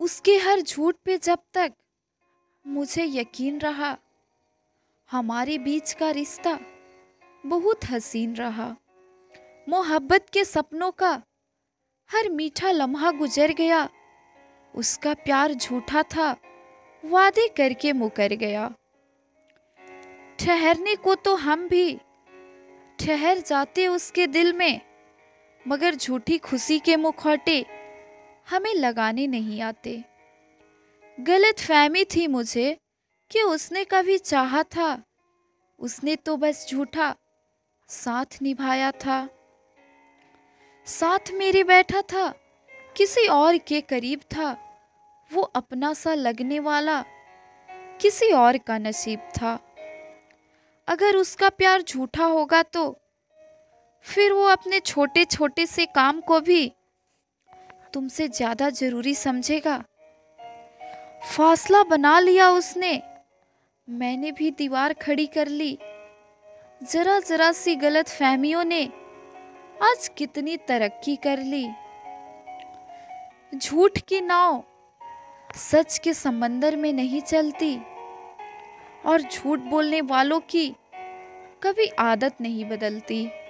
उसके हर झूठ पे जब तक मुझे यकीन रहा, हमारे बीच का रिश्ता बहुत हसीन रहा। मोहब्बत के सपनों का हर मीठा लम्हा गुजर गया, उसका प्यार झूठा था, वादे करके मुकर गया। ठहरने को तो हम भी ठहर जाते उसके दिल में, मगर झूठी खुशी के मुखौटे हमें लगाने नहीं आते। गलत फहमी थी मुझे कि उसने कभी चाहा था, उसने तो बस झूठा साथ निभाया था। साथ मेरे बैठा था, किसी और के करीब था, वो अपना सा लगने वाला किसी और का नसीब था। अगर उसका प्यार झूठा होगा तो फिर वो अपने छोटे छोटे से काम को भी तुमसे ज्यादा जरूरी समझेगा। फासला बना लिया उसने, मैंने भी दीवार खड़ी कर ली। जरा जरा सी गलत फहमियों ने आज कितनी तरक्की कर ली। झूठ की नाव सच के समंदर में नहीं चलती, और झूठ बोलने वालों की कभी आदत नहीं बदलती।